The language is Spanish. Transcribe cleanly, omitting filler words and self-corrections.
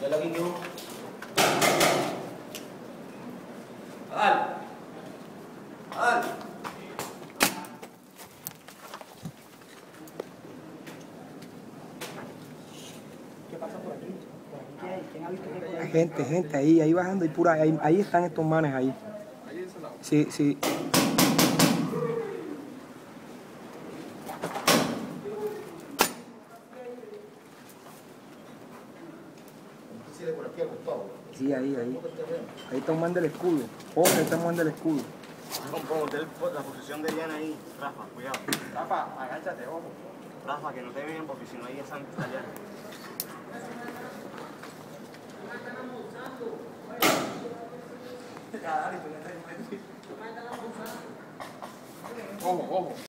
Dale aquí, ¿no? Dale. Dale. ¿Qué pasa por aquí? ¿Por aquí qué hay? ¿Quién ha visto qué hay? Hay gente, ahí bajando y pura, ahí están estos manes ahí. Ahí de ese lado. Sí, sí. Por aquí acostado. Sí, ahí. Ahí está un man del escudo. Ojo, ahí está un man del escudo. Ponte la posición de Diana ahí. Rafa, cuidado. Rafa, agáchate, ojo. Rafa, que no te vean porque si no hay esa allá. Dale, tú le estás Ojo, ojo.